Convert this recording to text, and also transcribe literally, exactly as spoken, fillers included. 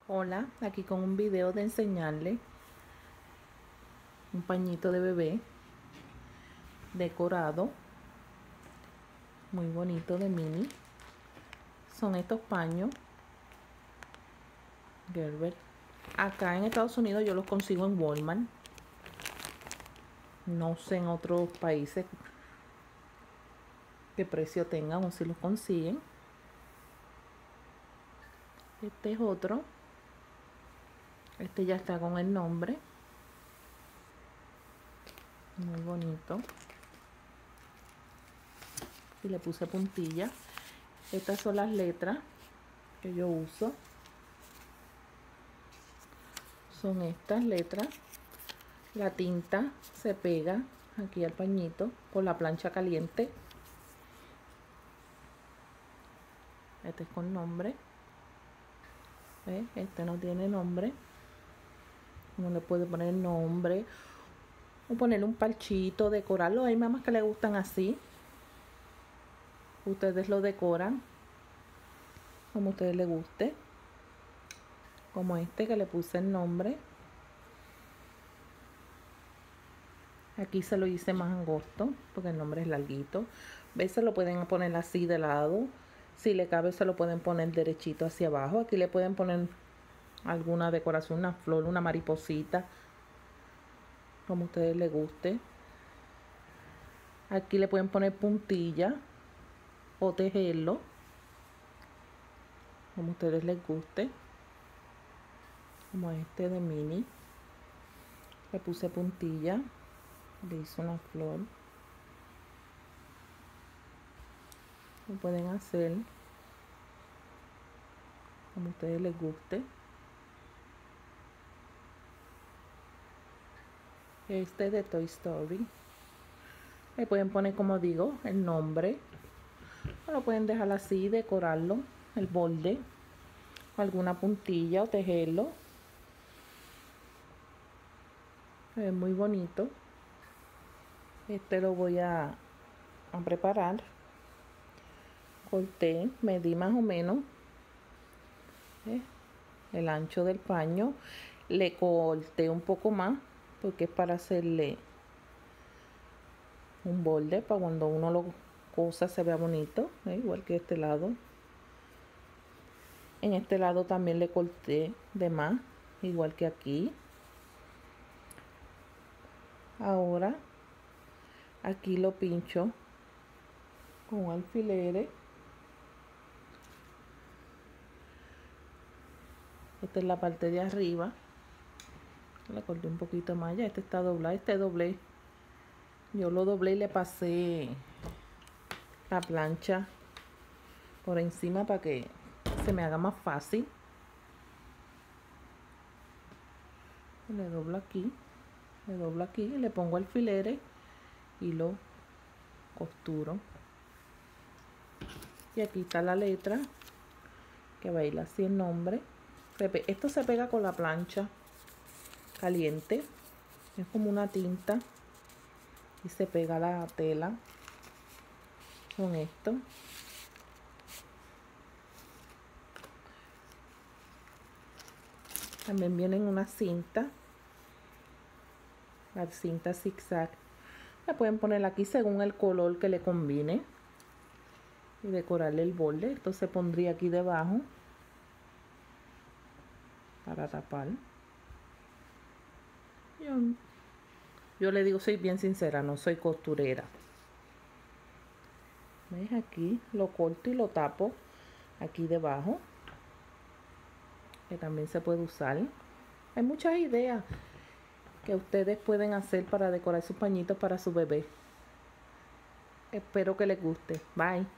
Hola, aquí con un video de enseñarle un pañito de bebé decorado, muy bonito, de mini. Son estos paños Gerber. Acá en Estados Unidos yo los consigo en Walmart. No sé en otros países qué precio tengan o si los consiguen. Este es otro. Este ya está con el nombre. Muy bonito. Y le puse puntilla. Estas son las letras que yo uso. Son estas letras. La tinta se pega aquí al pañito con la plancha caliente. Este es con nombre. ¿Ves? Este no tiene nombre. Uno le puede poner nombre o ponerle un parchito, decorarlo. Hay mamás que le gustan así. Ustedes lo decoran como a ustedes les guste, como este que le puse el nombre. Aquí se lo hice más angosto porque el nombre es larguito. ¿Ves? Se lo pueden poner así de lado. Si le cabe se lo pueden poner derechito hacia abajo. Aquí le pueden poner alguna decoración, una flor, una mariposita, como a ustedes les guste. Aquí le pueden poner puntilla o tejerlo como a ustedes les guste, como este de mini. Le puse puntilla, le hice una flor. Lo pueden hacer como a ustedes les guste. Este de Toy Story. Le pueden poner, como digo, el nombre. O lo pueden dejar así, decorarlo, el borde, o alguna puntilla, o tejerlo. Es muy bonito. Este lo voy a, a preparar. Corté, medí más o menos ¿eh? el ancho del paño. Le corté un poco más porque es para hacerle un borde para cuando uno lo cosa se vea bonito, ¿eh? Igual que este lado. En este lado también le corté de más, igual que aquí. Ahora aquí lo pincho con alfileres. Esta es la parte de arriba. Le corté un poquito más, ya este está doblado. Este doblé, yo lo doblé y le pasé la plancha por encima para que se me haga más fácil. Le doblo aquí, le doblo aquí, le pongo alfileres y lo costuro. Y aquí está la letra que va a ir así el nombre. Esto se pega con la plancha caliente, es como una tinta y se pega la tela con esto. También vienen una cinta, la cinta zigzag. La pueden poner aquí según el color que le combine y decorarle el borde. Esto se pondría aquí debajo para tapar. Yo, yo le digo, soy bien sincera, no soy costurera. ¿Ves? Aquí lo corto y lo tapo aquí debajo, que también se puede usar. Hay muchas ideas que ustedes pueden hacer para decorar sus pañitos para su bebé. Espero que les guste. Bye.